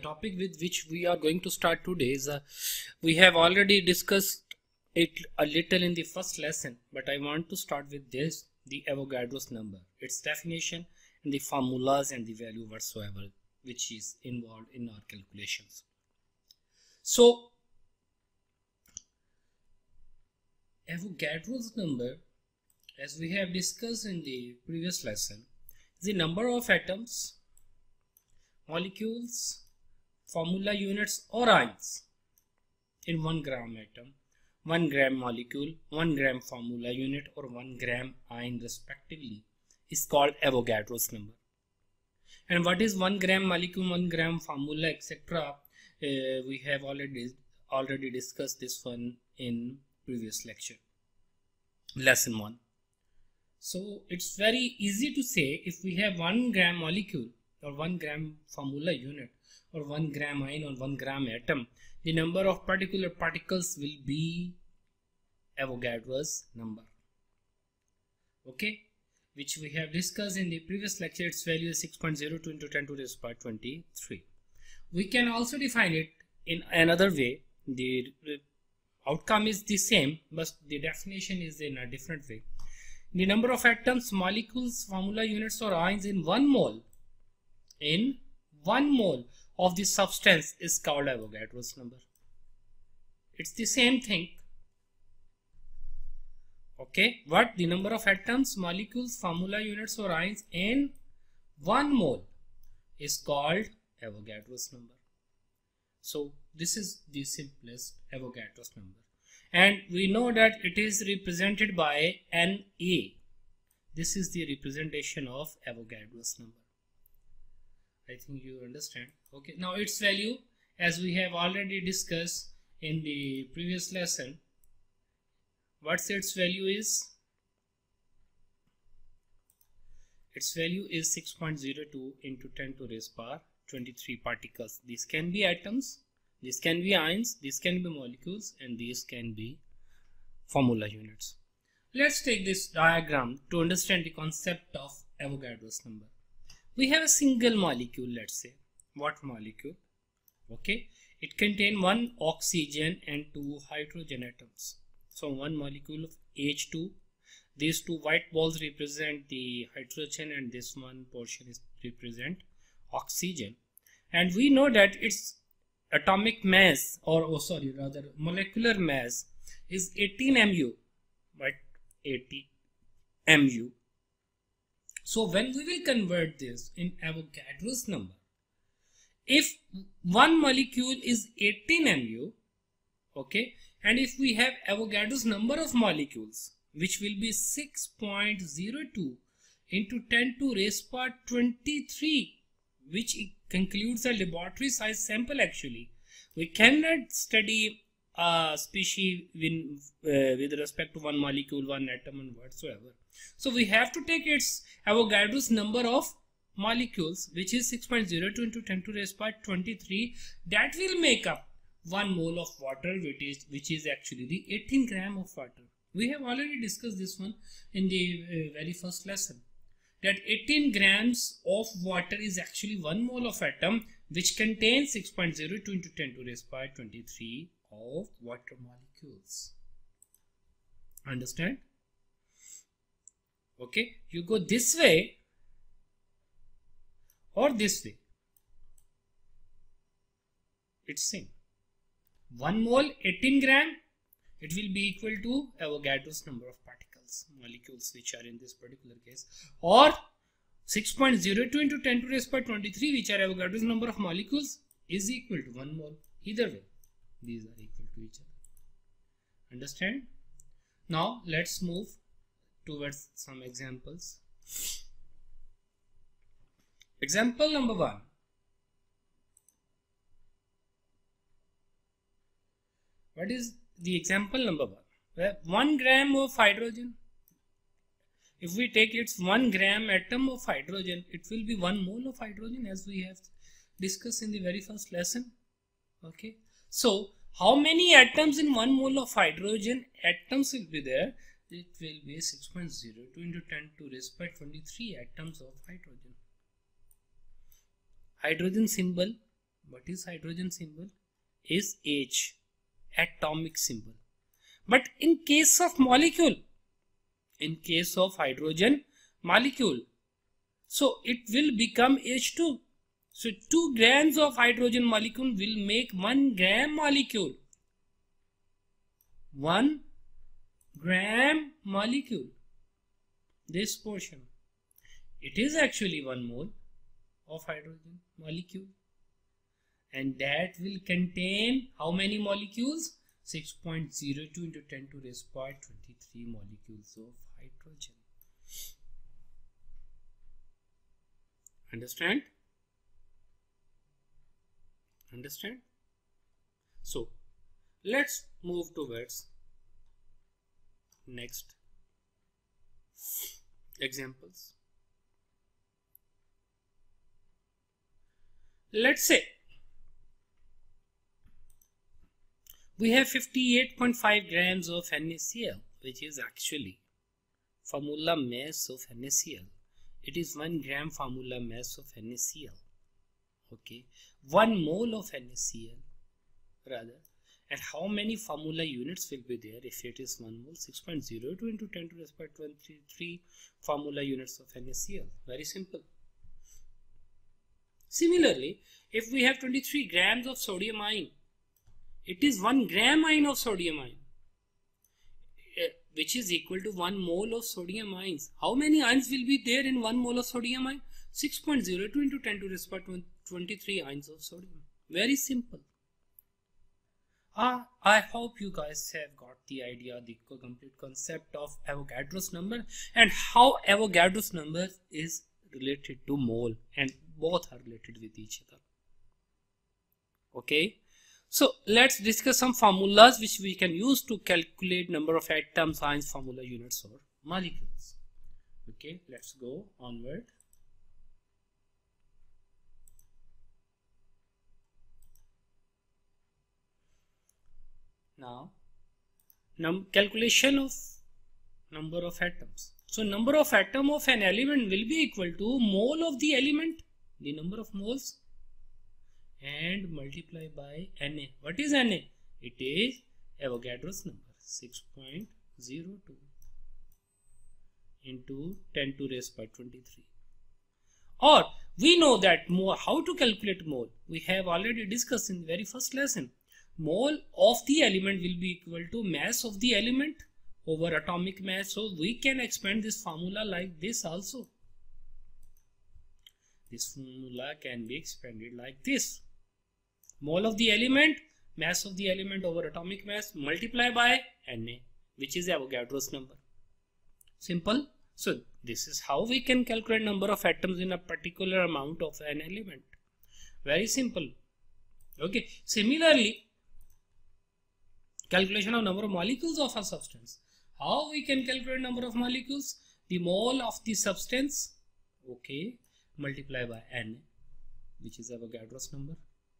topic with which we are going to start today is we have already discussed it a little in the first lesson, but I want to start with this, the Avogadro's number, its definition and the formulas and the value whatsoever which is involved in our calculations. So Avogadro's number, as we have discussed in the previous lesson, is the number of atoms, molecules, formula units or ions in 1 gram atom, 1 gram molecule, 1 gram formula unit or 1 gram ion respectively is called Avogadro's number. And what is 1 gram molecule, 1 gram formula, etc.? We have already discussed this one in previous lecture, lesson 1. So it's very easy to say, if we have 1 gram molecule or 1 gram formula unit or 1 gram ion or 1 gram atom, the number of particular particles will be Avogadro's number. Okay, which we have discussed in the previous lecture. Its value is 6.02 into 10 to the power 23. We can also define it in another way. The outcome is the same, but the definition is in a different way. The number of atoms, molecules, formula units or ions in 1 mole of the substance is called Avogadro's number. It's the same thing. Okay, what the number of atoms, molecules, formula units or ions in 1 mole is called Avogadro's number. So this is the simplest Avogadro's number. And we know that it is represented by Na. This is the representation of Avogadro's number. I think you understand. Okay, now its value, as we have already discussed in the previous lesson, what's its value is? Its value is 6.02 into 10 to the power 23 particles. These can be atoms, these can be ions, these can be molecules, and these can be formula units. Let's take this diagram to understand the concept of Avogadro's number. We have a single molecule, let's say. What molecule? Okay, it contains 1 oxygen and 2 hydrogen atoms. So one molecule of H2, these 2 white balls represent the hydrogen and this one portion is represent oxygen. And we know that its atomic mass, or molecular mass is 18 mu, right? 80 mu. So when we will convert this in Avogadro's number, if one molecule is 18 mu, okay, and if we have Avogadro's number of molecules, which will be 6.02 into 10 to raise power 23, which concludes a laboratory size sample actually. We cannot study a species with respect to one molecule, one atom and whatsoever. So we have to take its Avogadro's number of molecules, which is 6.02 into 10 to raise power 23. That will make up 1 mole of water, which is actually the 18 gram of water. We have already discussed this one in the very first lesson, that 18 grams of water is actually 1 mole of atom, which contains 6.02 into 10 to raise power 23 of water molecules. Understand? Okay, you go this way or this way, it's same. 1 mole 18 gram, it will be equal to Avogadro's number of particles, molecules which are in this particular case, or 6.02 into 10 to raise power 23, which are Avogadro's number of molecules, is equal to 1 mole. Either way, these are equal to each other. Understand? Now let's move towards some examples. Example number 1. What is the example number 1? Well, 1 gram of hydrogen. If we take its 1 gram atom of hydrogen, it will be 1 mole of hydrogen, as we have discussed in the very first lesson. Okay. So how many atoms in 1 mole of hydrogen atoms will be there? It will be 6.02 into 10 to raise by 23 atoms of hydrogen. Hydrogen symbol What is hydrogen symbol? Is H, atomic symbol. But in case of molecule, in case of hydrogen molecule, so it will become H2. So 2 grams of hydrogen molecule will make 1 gram molecule. 1 gram molecule. This portion. It is actually 1 mole of hydrogen molecule. And that will contain how many molecules? 6.02 into 10 to the raised power 23 molecules of hydrogen. Understand? Understand? So, let's move towards next examples. Let's say we have 58.5 grams of NaCl, which is actually formula mass of NaCl. It is 1 gram formula mass of NaCl. Okay, 1 mole of NaCl rather. And how many formula units will be there if it is 1 mole? 6.02 into 10 to the power 23 formula units of NaCl. Very simple. Similarly, if we have 23 grams of sodium ion, it is 1 gram ion of sodium ion, which is equal to 1 mole of sodium ions. How many ions will be there in 1 mole of sodium ion? 6.02 into 10 to the power 23 ions of sodium. Very simple. I hope you guys have got the idea, the complete concept of Avogadro's number and how Avogadro's number is related to mole, and both are related with each other. Okay, so let's discuss some formulas which we can use to calculate number of atoms, ions, formula units or molecules. Okay, let's go onward. Now, calculation of number of atoms. So, number of atom of an element will be equal to mole of the element, the number of moles, and multiply by Na. What is Na? It is Avogadro's number, 6.02 into 10 to raise by 23. Or we know that how to calculate mole. We have already discussed in the very first lesson. Mole of the element will be equal to mass of the element over atomic mass. So we can expand this formula like this also. This formula can be expanded like this. Mole of the element, mass of the element over atomic mass, multiply by Na, which is Avogadro's number. Simple. So this is how we can calculate number of atoms in a particular amount of an element. Very simple. Okay. Similarly, calculation of number of molecules of a substance. How we can calculate number of molecules? The mole of the substance, okay, multiply by Na, which is Avogadro's number.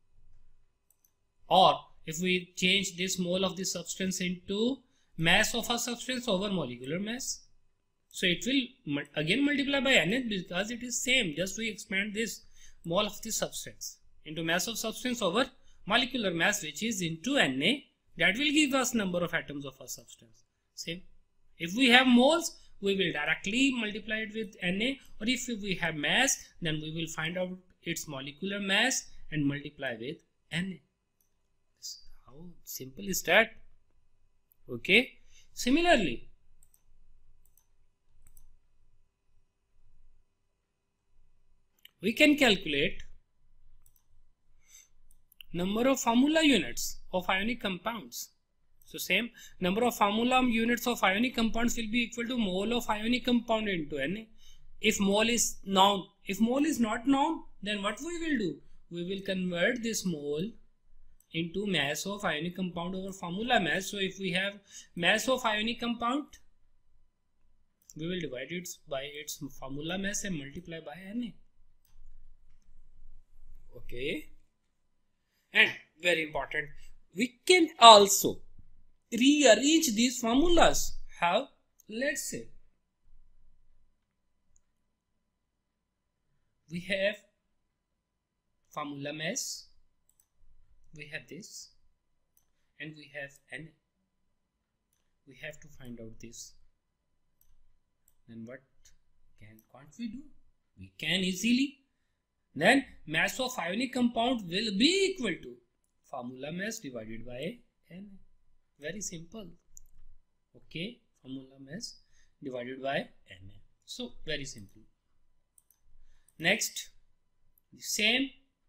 Or if we change this mole of the substance into mass of a substance over molecular mass, so it will again multiply by Na because it is same. Just we expand this mole of the substance into mass of substance over molecular mass, which is into Na. That will give us number of atoms of a substance. Same. If we have moles, we will directly multiply it with Na, or if we have mass, then we will find out its molecular mass and multiply with Na. How simple is that? Okay. Similarly, we can calculate number of formula units of ionic compounds. So same number of formula units of ionic compounds will be equal to mole of ionic compound into Na. If mole is known, if mole is not known, then what we will do? We will convert this mole into mass of ionic compound over formula mass. So if we have mass of ionic compound, we will divide it by its formula mass and multiply by Na. Okay. And very important, we can also rearrange these formulas. How? Let's say we have formula mass we have this and we have Na. We have to find out this. Then what can't we do? We can easily. Then mass of ionic compound will be equal to formula mass divided by Na. Very simple. Okay, formula mass divided by Na. So very simple. Next, the same,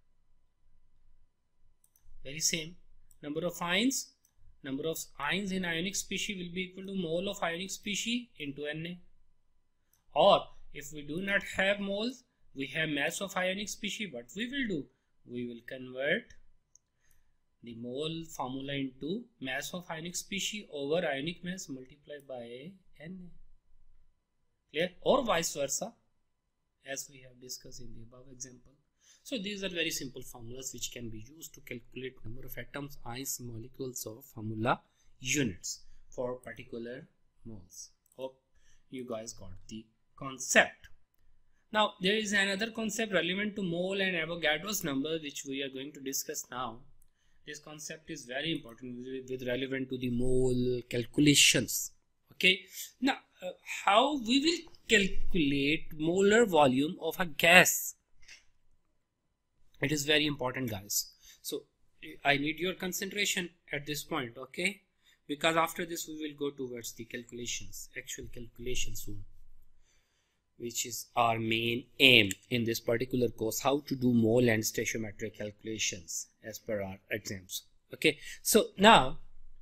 very same. Number of ions in ionic species will be equal to mole of ionic species into Na. Or if we do not have moles, we have mass of ionic species. What we will do? We will convert the mole formula into mass of ionic species over ionic mass multiplied by Na. Clear? Or vice versa, as we have discussed in the above example. So these are very simple formulas which can be used to calculate number of atoms, ions, molecules of formula units for particular moles. Hope you guys got the concept. Now there is another concept relevant to mole and Avogadro's number which we are going to discuss now. This concept is very important with relevant to the mole calculations. Okay, now how we will calculate molar volume of a gas? It is very important, guys. So I need your concentration at this point, okay? Because after this we will go towards the calculations, actual calculations soon, which is our main aim in this particular course, how to do mole and stoichiometric calculations as per our exams. Okay, so now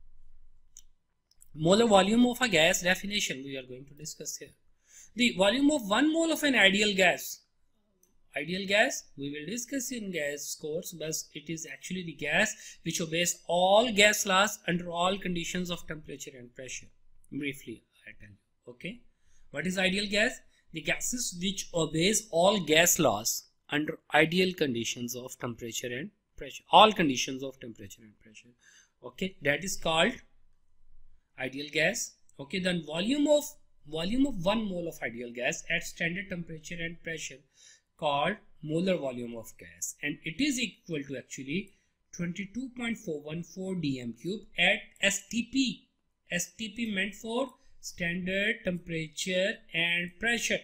molar volume of a gas definition we are going to discuss here. The volume of 1 mole of an ideal gas. Ideal gas we will discuss in gas course, but it is actually the gas which obeys all gas laws under all conditions of temperature and pressure. Briefly I tell you. Okay, what is ideal gas? The gases which obeys all gas laws under ideal conditions of temperature and pressure. All conditions of temperature and pressure. Okay, that is called ideal gas. Okay, then volume of 1 mole of ideal gas at standard temperature and pressure called molar volume of gas, and it is equal to actually 22.414 dm cube at STP. STP meant for standard temperature and pressure.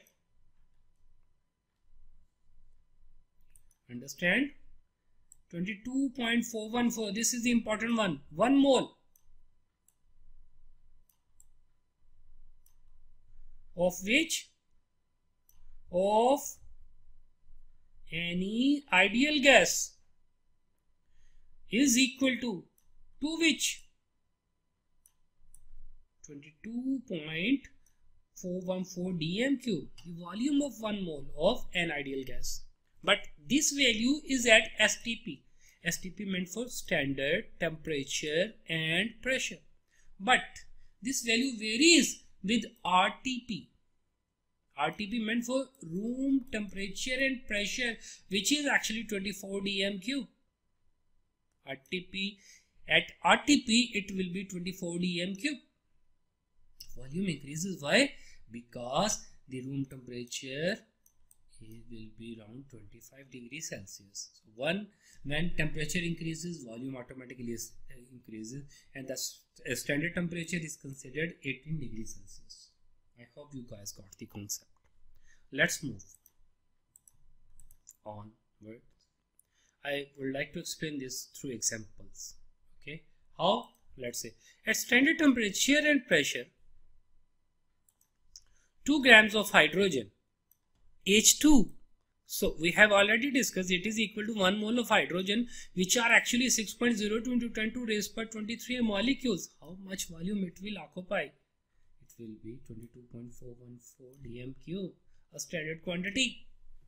Understand? 22.414. This is the important one. 1 mole of which? Of any ideal gas is equal to which? 22.414 dm cube, the volume of 1 mole of an ideal gas. But this value is at STP. STP meant for standard temperature and pressure. But this value varies with RTP. RTP meant for room temperature and pressure, which is actually 24 dm cube. RTP, at RTP it will be 24 dm cube. Volume increases. Why? Because the room temperature will be around 25 degrees Celsius. So when temperature increases, volume automatically increases, and the standard temperature is considered 18 degrees Celsius. I hope you guys got the concept. Let's move onward. I would like to explain this through examples. Okay, how? Let's say at standard temperature and pressure, 2 grams of hydrogen, H2. So we have already discussed it is equal to 1 mole of hydrogen, which are actually 6.02 into 10 to raise per 23 molecules. How much volume it will occupy? It will be 22.414 dm cube, a standard quantity.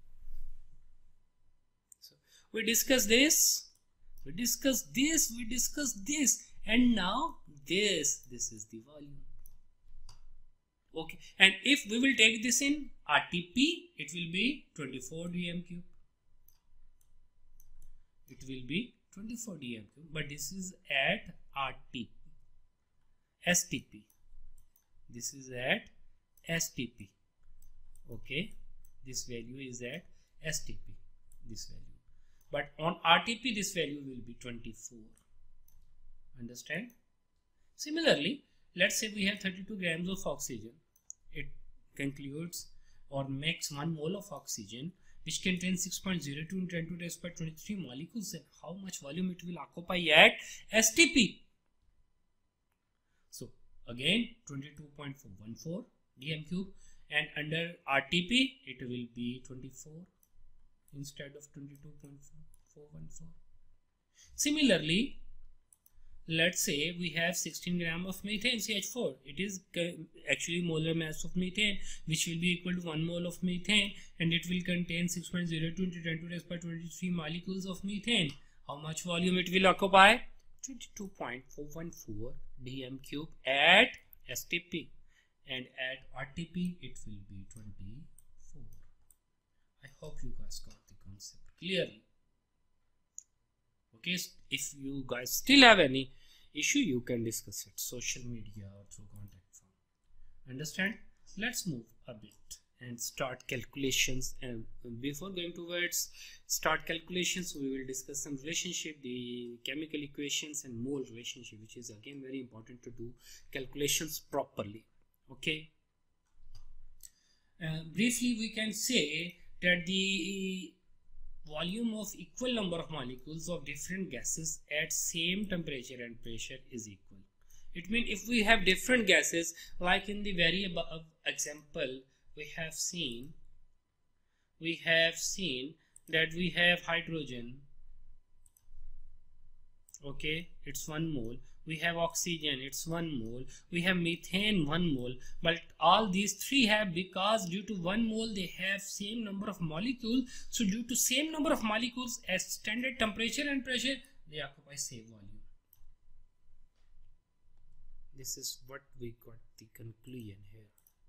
So we discussed this, we discussed this, we discussed this, and now this is the volume. Okay, and if we will take this in RTP, it will be 24 dm cube. It will be 24 dm cube, but this is at RTP. STP. This is at STP. Okay, this value is at STP. This value. but on RTP this value will be 24. Understand? Similarly, let's say we have 32 grams of oxygen. It concludes or makes 1 mole of oxygen which contains 6.02 into 10 to the raised by 23 molecules. And how much volume it will occupy at STP? So again 22.414 dm cube, and under RTP it will be 24 instead of 22.414. Similarly, let's say we have 16 gram of methane CH4. It is actually molar mass of methane, which will be equal to 1 mole of methane, and it will contain 6.02 into 10 to the raised by 23 molecules of methane. How much volume it will occupy? 22.414 dm cube at STP, and at RTP it will be 24. I hope you guys got the concept clearly. Okay, if you guys still have any issue, you can discuss it social media or through contact form. Understand? Let's move a bit and start calculations. And before going towards start calculations, we will discuss some relationship, the chemical equations and mole relationship, which is again very important to do calculations properly. Okay, briefly we can say that the volume of equal number of molecules of different gases at same temperature and pressure is equal. It means if we have different gases, like in the very above example we have seen that we have hydrogen, okay, it's 1 mole. We have oxygen, it's 1 mole. We have methane, 1 mole. But all these three have, because due to 1 mole they have same number of molecules. So due to same number of molecules at standard temperature and pressure, they occupy same volume. This is what we got the conclusion here.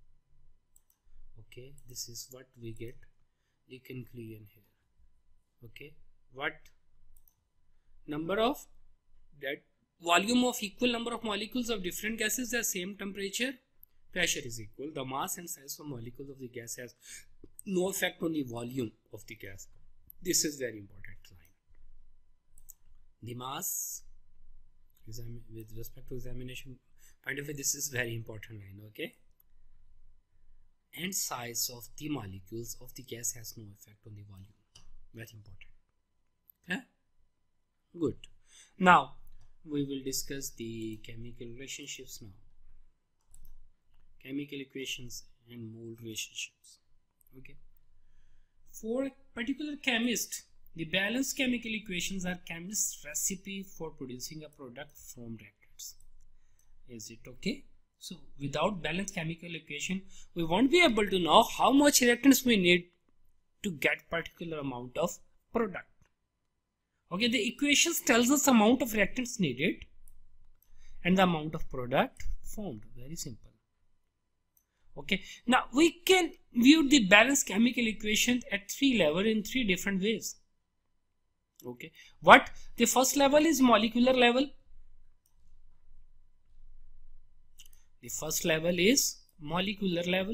Okay, this is what we get the conclusion here. Okay, what number of that volume of equal number of molecules of different gases at same temperature, pressure is equal. The mass and size of molecules of the gas has no effect on the volume of the gas. This is very important line. The mass, with respect to examination point of view, this is very important line. Okay, and size of the molecules of the gas has no effect on the volume. Very important. Okay, good. Now we will discuss the chemical relationships now. Chemical equations and mole relationships. Okay. For a particular chemist, the balanced chemical equations are chemist's recipe for producing a product from reactants. Is it okay? So without balanced chemical equation, we won't be able to know how much reactants we need to get particular amount of product. Okay, the equations tells us amount of reactants needed and the amount of product formed. Very simple. Okay, now we can view the balanced chemical equation at 3 levels in 3 different ways. Okay, what the first level is molecular level. The first level is molecular level.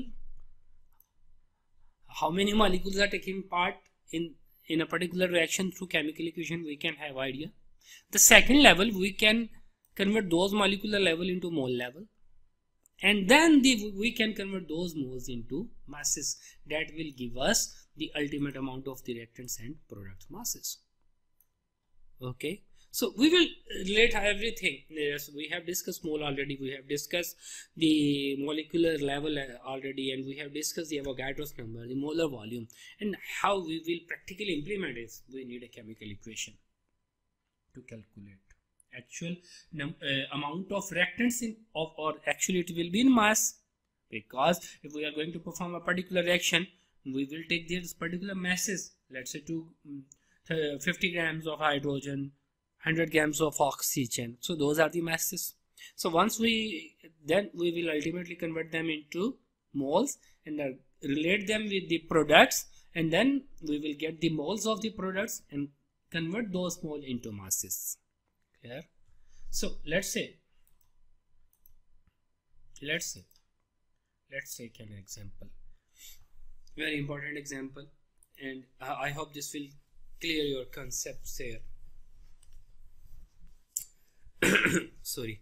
How many molecules are taking part in a particular reaction through chemical equation, we can have idea. The second level, we can convert those molecular level into mole level, and then we can convert those moles into masses. That will give us the ultimate amount of the reactants and product masses. Okay, so we will relate everything. Yes, we have discussed mole already, we have discussed the molecular level already, and we have discussed the Avogadro's number, the molar volume, and how we will practically implement it. We need a chemical equation to calculate actual amount of reactants or actually it will be in mass, because if we are going to perform a particular reaction, we will take these particular masses. Let's say 50 grams of hydrogen, 100 grams of oxygen. So those are the masses. So once we will ultimately convert them into moles and relate them with the products, and then we will get the moles of the products and convert those moles into masses. Clear? So let's take an example, very important example, and I hope this will clear your concepts here. Sorry.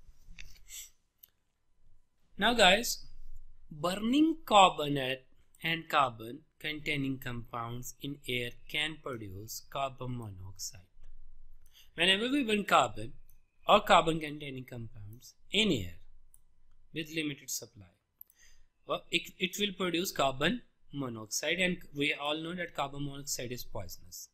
Now guys, burning carbon and carbon containing compounds in air can produce carbon monoxide. Whenever we burn carbon or carbon containing compounds in air with limited supply, well, it will produce carbon monoxide, and we all know that carbon monoxide is poisonous.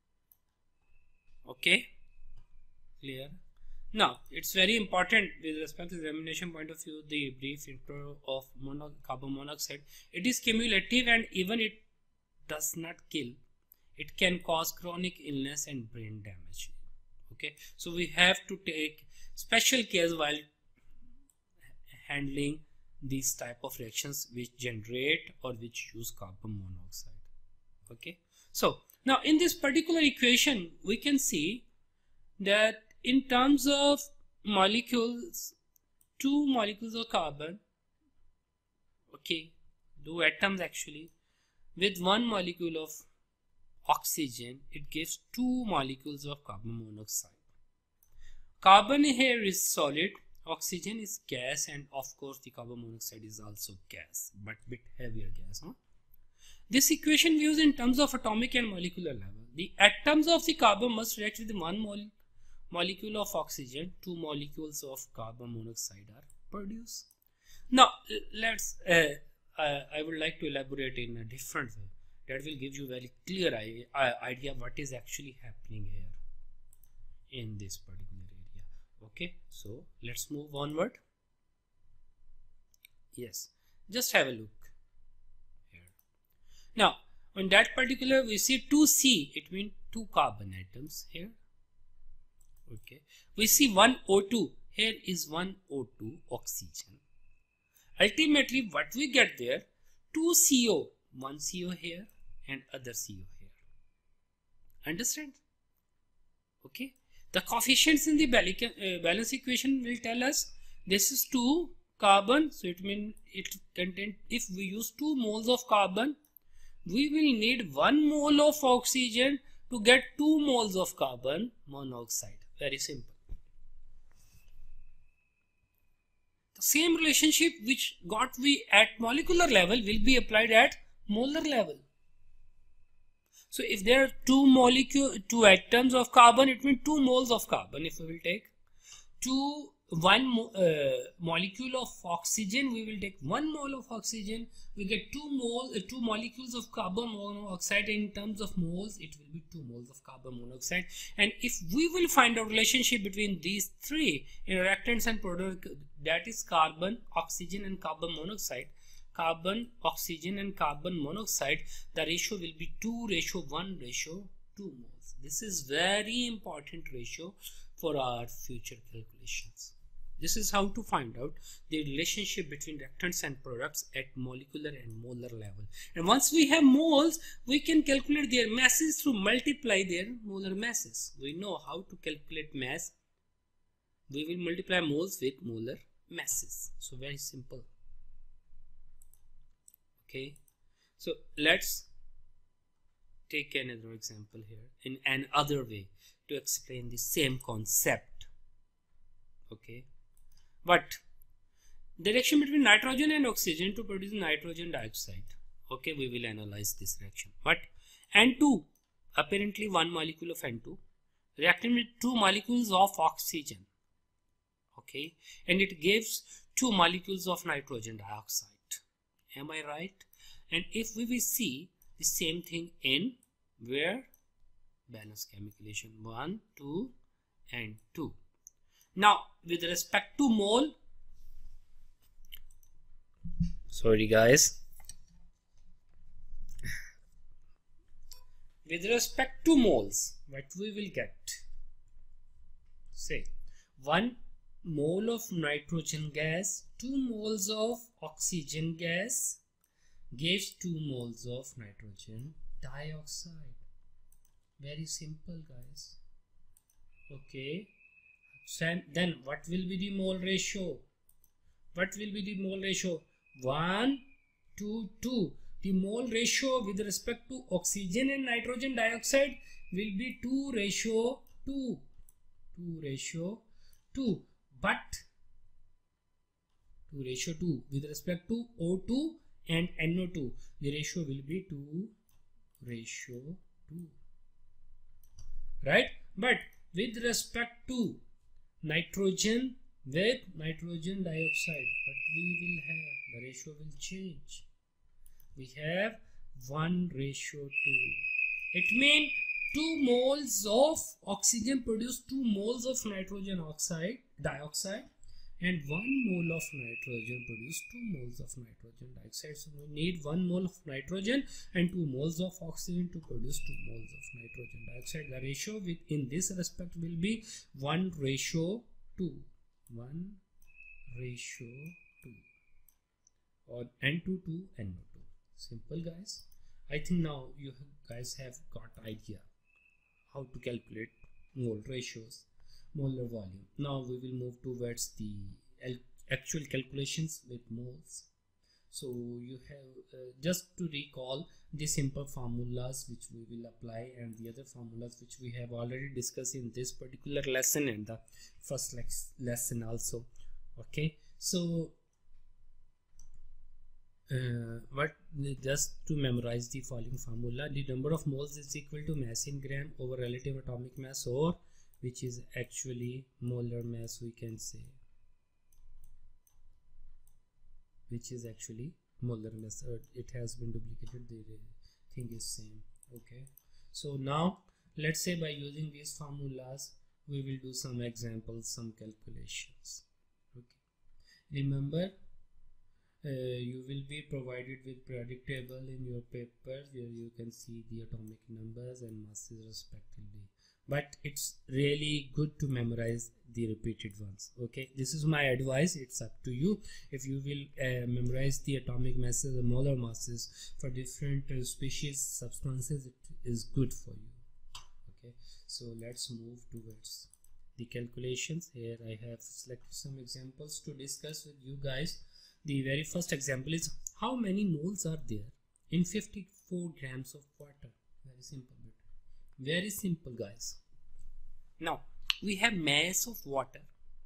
Okay, clear? Now, it's very important with respect to examination point of view, the brief intro of carbon monoxide. It is cumulative, and even it does not kill, it can cause chronic illness and brain damage. Okay, so we have to take special care while handling these type of reactions which generate or which use carbon monoxide. Okay, so now in this particular equation we can see that in terms of molecules, two molecules of carbon, okay, two atoms actually, with one molecule of oxygen, it gives two molecules of carbon monoxide. Carbon here is solid, oxygen is gas, and of course the carbon monoxide is also gas, but bit heavier gas. This equation views in terms of atomic and molecular level. The atoms of the carbon must react with one molecule of oxygen, two molecules of carbon monoxide are produced. Now let's I would like to elaborate in a different way that will give you very clear idea what is actually happening here in this particular area. Okay, so let's move onward. Yes, just have a look here. Now on that particular we see 2C, it means two carbon atoms here. Okay, we see one O2, here is one O2 oxygen. Ultimately what we get there, two CO, one CO here and other CO here. Understand? Okay, the coefficients in the balance equation will tell us this is 2 carbon, so it means it contains, if we use 2 moles of carbon, we will need 1 mole of oxygen to get 2 moles of carbon monoxide. Very simple. The same relationship which got we at molecular level will be applied at molar level. So if there are two atoms of carbon, it means 2 moles of carbon. If we will take one molecule of oxygen, we will take 1 mole of oxygen, we get 2 molecules of carbon monoxide. In terms of moles, it will be 2 moles of carbon monoxide. And if we will find a relationship between these three reactants and product, that is carbon, oxygen and carbon monoxide, carbon, oxygen and carbon monoxide, the ratio will be 2:1:2 moles. This is very important ratio for our future calculations. This is how to find out the relationship between reactants and products at molecular and molar level. And once we have moles, we can calculate their masses through multiply their molar masses. We know how to calculate mass. We will multiply moles with molar masses. So very simple. Okay. So let's take another example here in another way to explain the same concept. Okay. But the reaction between nitrogen and oxygen to produce nitrogen dioxide. Okay, we will analyze this reaction. But N2, apparently 1 molecule of N2 reacting with 2 molecules of oxygen. Okay, and it gives 2 molecules of nitrogen dioxide. Am I right? And if we will see the same thing in where balance chemical 1, 2 and 2. Now with respect to mole, sorry guys, with respect to moles, what we will get, say 1 mole of nitrogen gas, 2 moles of oxygen gas gives 2 moles of nitrogen dioxide. Very simple guys. Okay, so then what will be the mole ratio? What will be the mole ratio? 1 to 2. the mole ratio with respect to oxygen and nitrogen dioxide will be 2:2. 2:2. But 2:2 with respect to O2 and NO2, the ratio will be 2:2. Right? But with respect to nitrogen with nitrogen dioxide, what we will have, the ratio will change. We have 1:2. It means 2 moles of oxygen produce 2 moles of nitrogen dioxide, and 1 mole of nitrogen produce 2 moles of nitrogen dioxide. So we need 1 mole of nitrogen and 2 moles of oxygen to produce 2 moles of nitrogen dioxide. The ratio in this respect will be 1:2. 1:2, or N2 to NO2. Simple, guys. I think now you guys have got idea how to calculate mole ratios, molar volume. Now we will move towards the actual calculations with moles. So you have just to recall the simple formulas which we will apply, and the other formulas which we have already discussed in this particular lesson and the first lesson also. Okay, so just to memorize the following formula: the number of moles is equal to mass in gram over relative atomic mass, or which is actually molar mass, we can say, which is actually molar mass. It has been duplicated, the thing is same. Okay, so now let's say by using these formulas we will do some examples, some calculations. Okay, remember you will be provided with periodic table in your papers where you can see the atomic numbers and masses respectively, but it's really good to memorize the repeated ones. Okay, this is my advice, it's up to you. If you will memorize the atomic masses and molar masses for different species substances, it is good for you. Okay, so let's move towards the calculations. Here I have selected some examples to discuss with you guys. The very first example is how many moles are there in 54 grams of water. Very simple bit. Very simple, guys. Now we have mass of water.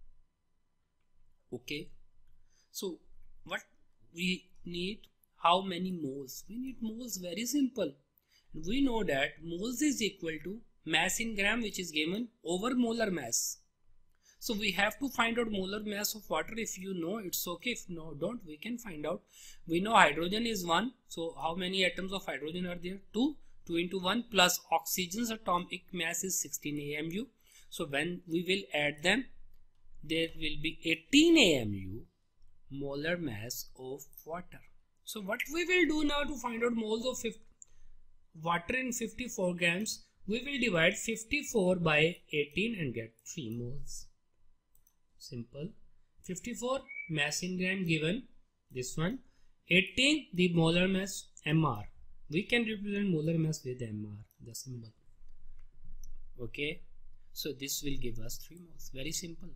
Okay, so what we need, how many moles? We need moles, very simple. We know that moles is equal to mass in gram, which is given, over molar mass. So we have to find out molar mass of water. If you know, it's okay. If no, don't, we can find out. We know hydrogen is 1. So how many atoms of hydrogen are there? 2. 2 into 1 plus oxygen's atomic mass is 16 AMU. So when we will add them, there will be 18 AMU molar mass of water. So what we will do now to find out moles of water in 54 grams, we will divide 54 by 18 and get 3 moles. Simple. 54 mass in gram given, this one. 18 the molar mass, mR. We can represent molar mass with mR, the symbol. Okay, so this will give us 3 moles. Very simple.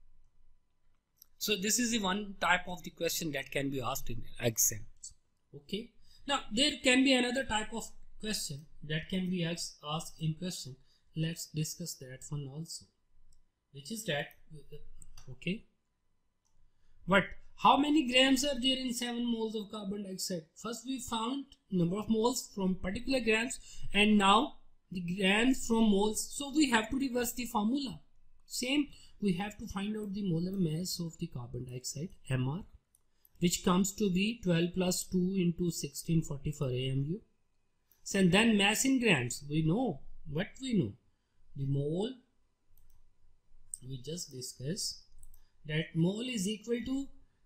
So this is the one type of the question that can be asked in exams. Okay, now there can be another type of question that can be asked in question. Let's discuss that one also, which is that, okay, but how many grams are there in 7 moles of carbon dioxide? First we found number of moles from particular grams, and now the grams from moles. So we have to reverse the formula. Same, we have to find out the molar mass of the carbon dioxide, mR, which comes to be 12 plus 2 into 1644 AMU. And then mass in grams, we know what we know. The mole, we just discussed that mole is equal to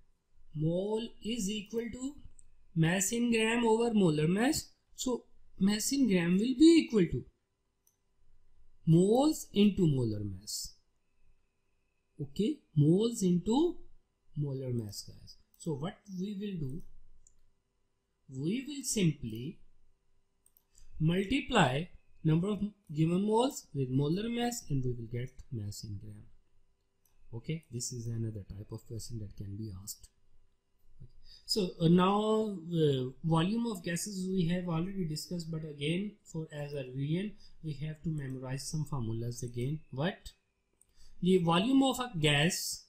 mass in gram over molar mass. So mass in gram will be equal to moles into molar mass. Okay, moles into molar mass, guys. So what we will do, we will simply multiply number of given moles with molar mass and we will get mass in gram. Okay, this is another type of question that can be asked. Okay. So now volume of gases we have already discussed, but again for as a revision we have to memorize some formulas again. What? The volume of a gas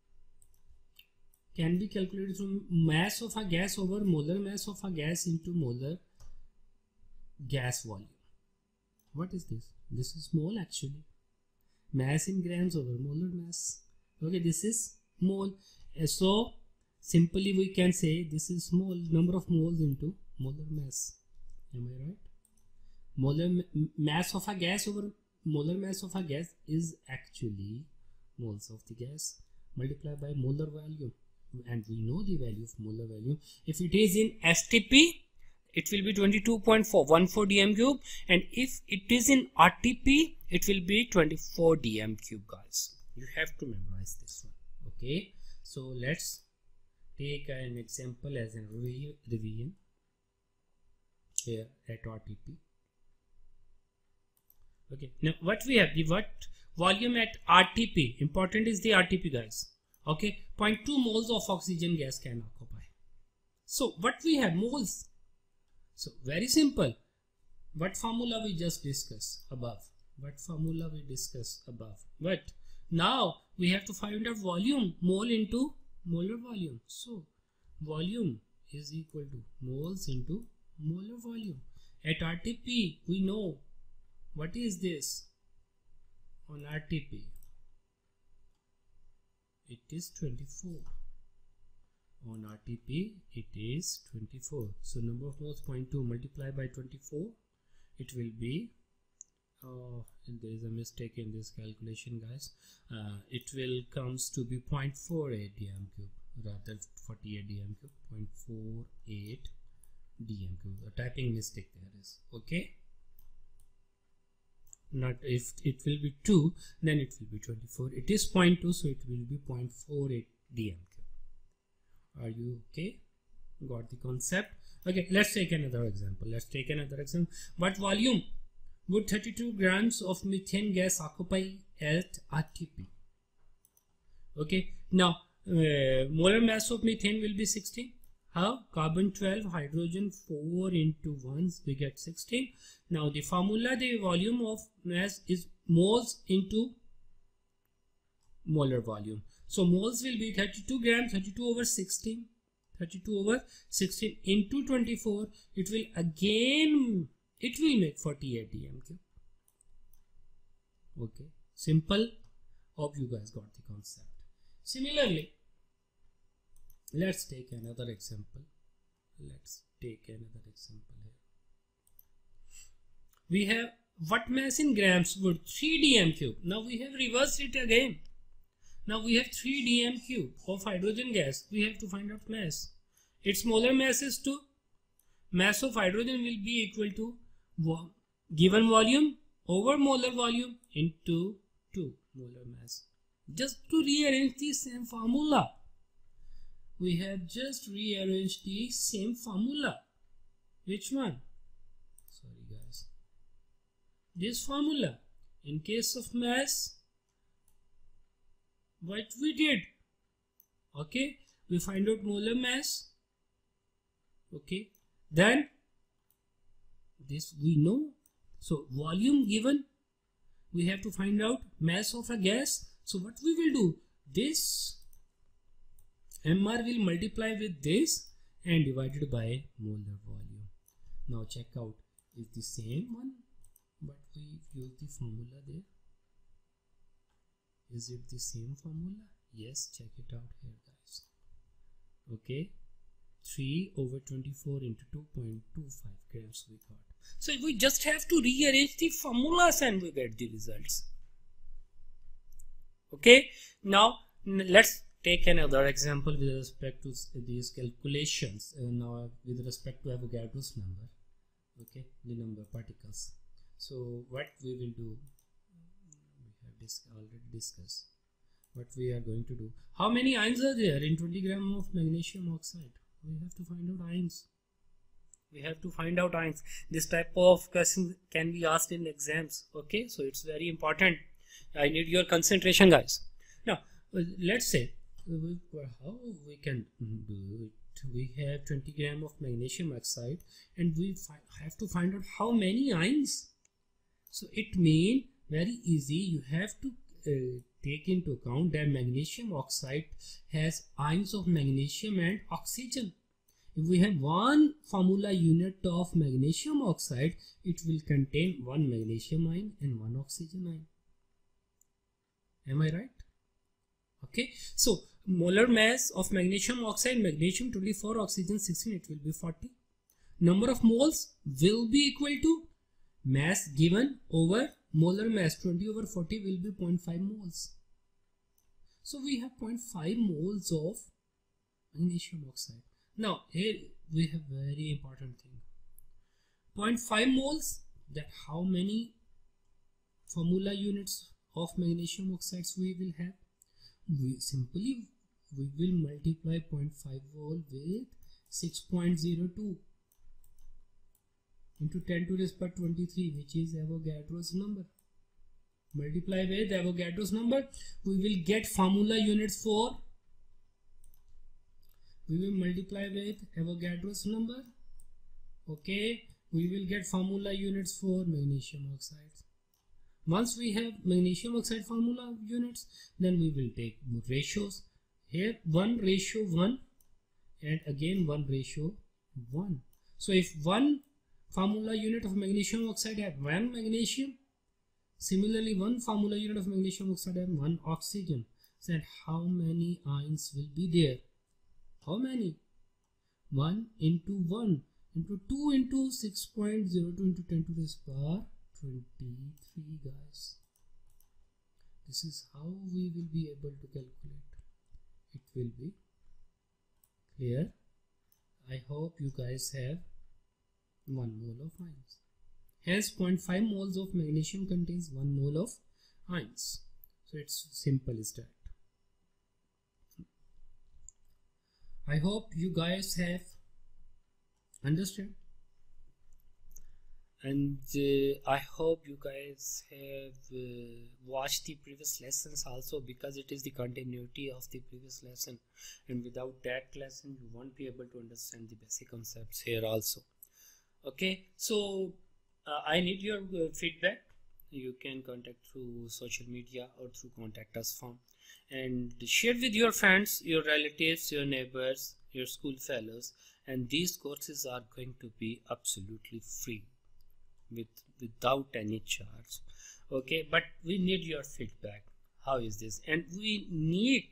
can be calculated from mass of a gas over molar mass of a gas into molar gas volume. What is this? This is mole actually. Mass in grams over molar mass. Okay, this is mole. So simply we can say this is mole, number of moles into molar mass. Am I right? Molar mass of a gas over molar mass of a gas is actually moles of the gas multiplied by molar volume, and we know the value of molar volume. If it is in STP, it will be 22.414 dm cube, and if it is in RTP, it will be 24 dm cube, guys. You have to memorize this one. Okay, so let's take an example as a revision here at RTP. Okay, now what we have, the what volume at RTP, important is the RTP, guys. Okay, 0.2 moles of oxygen gas can occupy. So what we have, moles. So very simple. What formula we just discussed above? What formula we discussed above? But now we have to find out volume, mole into molar volume. So volume is equal to moles into molar volume. At RTP we know what is this on RTP. It is 24. On RTP it is 24. So number of moles 0.2 multiplied by 24, it will be there is a mistake in this calculation, guys. It will comes to be 0.48 dm cube rather 48 dm cube, 0.48 dm cube. A typing mistake there is. Okay, not if it will be 2, then it will be 24. It is 0.2, so it will be 0.48 dm cube. Are you okay? Got the concept? Okay, let's take another example. What volume would 32 grams of methane gas occupy at RTP? Okay, now molar mass of methane will be 16. How? Carbon 12, hydrogen 4 into 1, we get 16. Now the formula, the volume of mass is moles into molar volume. So moles will be 32 grams, 32 over 16, 32 over 16 into 24. It will make 48 dm cube. Okay, simple. Hope you guys got the concept. Similarly, let's take another example. here. We have what mass in grams would 3 dm cube. Now we have reversed it again. Now we have 3 dm cube of hydrogen gas. We have to find out mass. Its molar mass is 2. Mass of hydrogen will be equal to given volume over molar volume into 2 molar mass. Just to rearrange the same formula. We have just rearranged the same formula. Which one? Sorry guys. This formula. In case of mass, what we did? Okay, we find out molar mass. Okay, then this we know. So volume given, we have to find out mass of a gas. So what we will do? This MR will multiply with this and divided by molar volume. Now check out, is the same one, but we use the formula there. Is it the same formula? Yes, check it out here guys. Okay, 3 over 24 into 2.25 grams we got. So we just have to rearrange the formulas and we get the results. Okay, now let's take another example with respect to these calculations. Now with respect to Avogadro's number. Okay, the number of particles. So what we will do, we have already discussed what we are going to do. How many ions are there in 20 gram of magnesium oxide? We have to find out ions. This type of question can be asked in exams. Okay, so it's very important. I need your concentration guys. Now let's say how we can do it. we have 20 gram of magnesium oxide, and we have to find out how many ions. So it means very easy. You have to take into account that magnesium oxide has ions of magnesium and oxygen. If we have one formula unit of magnesium oxide, it will contain one magnesium ion and one oxygen ion. Am I right? Okay, so molar mass of magnesium oxide, magnesium 24, oxygen 16, it will be 40. Number of moles will be equal to mass given over molar mass. 20 over 40 will be 0.5 moles. So we have 0.5 moles of magnesium oxide. Now here we have very important thing. 0.5 moles, that how many formula units of magnesium oxides we will have? We will multiply 0.5 mole with 6.02 into 10 to the power 23, which is Avogadro's number. Multiply with Avogadro's number, we will get formula units for. We will multiply with Avogadro's number. Okay, we will get formula units for magnesium oxides. Once we have magnesium oxide formula units, then we will take ratios. Here 1:1 and again 1:1. So if one formula unit of magnesium oxide have 1 magnesium, similarly one formula unit of magnesium oxide have 1 oxygen, then how many ions will be there? How many? 1 into 1 into 2 into 6.02 into 10 to the power 23, guys. This is how we will be able to calculate. It will be clear. I hope you guys have 1 mole of ions. Hence 0.5 moles of magnesium contains 1 mole of ions. So it's simple as that. I hope you guys have understood, and I hope you guys have watched the previous lessons also, because it is the continuity of the previous lesson, and without that lesson you won't be able to understand the basic concepts here also. Okay, so I need your feedback. You can contact through social media or through contact us form, and share with your friends, your relatives, your neighbors, your school fellows, and these courses are going to be absolutely free without any charge. Okay, but we need your feedback. How is this? And we need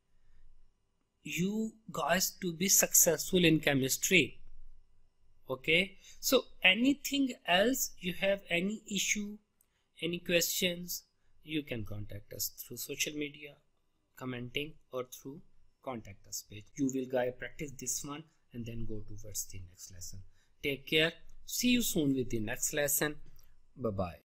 you guys to be successful in chemistry. Okay, so anything else, you have any issue, any questions, you can contact us through social media, commenting, or through contact us page. You will guys practice this one and then go towards the next lesson. Take care. See you soon with the next lesson. Bye bye.